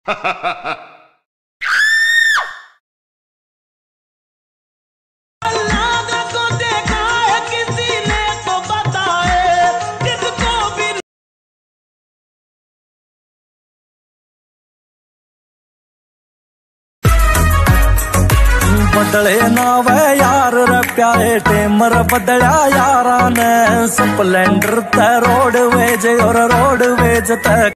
बदले ना वे यार रे प्यारे टेमर बदला यारा ने स्प्लेंडर ते रोडवेज और रोडवेज ते